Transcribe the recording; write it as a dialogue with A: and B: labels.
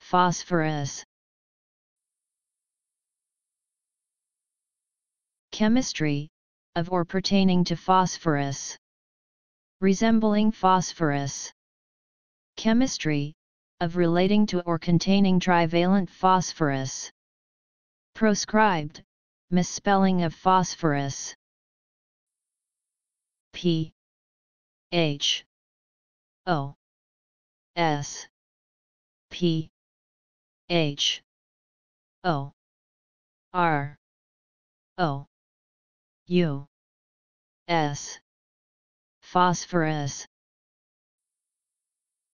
A: phosphorus. Chemistry, of or pertaining to phosphorus. Resembling phosphorus. Chemistry, of relating to or containing trivalent phosphorus. Proscribed, misspelling of phosphorus. P H O S P H O R O U S. Phosphorus.